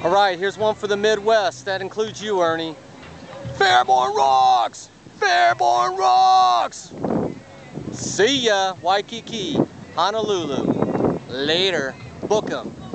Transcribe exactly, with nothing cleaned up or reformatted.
All right, here's one for the Midwest. That includes you, Ernie. Fairborn Rocks! Fairborn Rocks! See ya, Waikiki, Honolulu. Later. Book 'em.